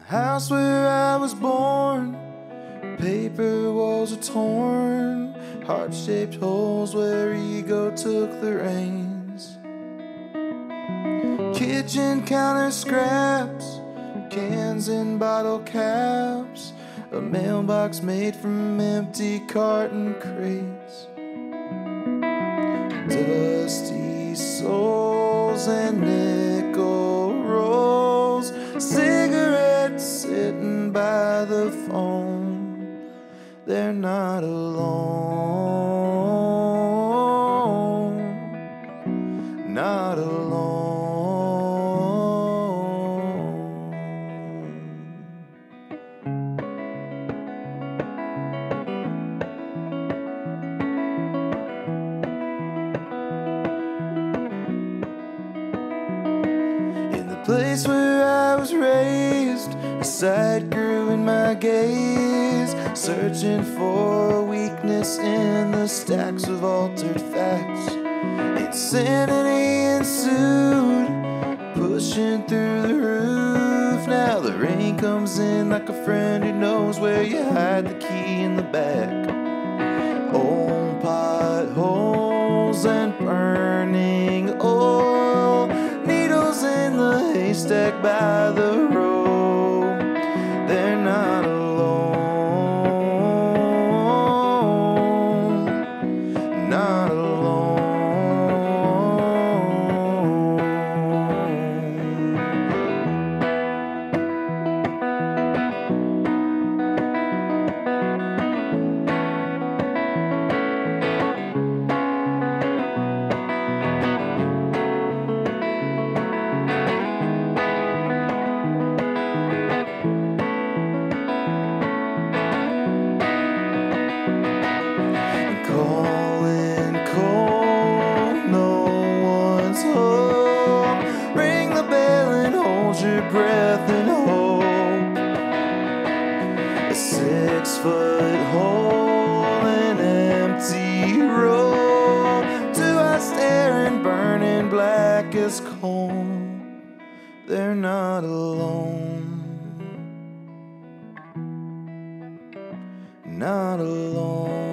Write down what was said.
House where I was born, paper walls are torn, heart-shaped holes where ego took the reins. Kitchen counter scraps, cans and bottle caps, a mailbox made from empty carton crates. Dusty souls and nickel rolls, cigarettes sitting by the phone. They're not alone, not alone. In the place where I was raised, a sight grew in my gaze, searching for weakness in the stacks of altered facts. Insanity ensued, pushing through the roof. Now the rain comes in like a friend who knows where you hide the key in the back. Old potholes and burning oil, needles in the haystack by the road. They're not alone, not alone. Calling cold, no one's home. Ring the bell and hold your breath and hope. A 6-foot hole, an empty road. Two eyes staring, burning black as coal. They're not alone, not alone.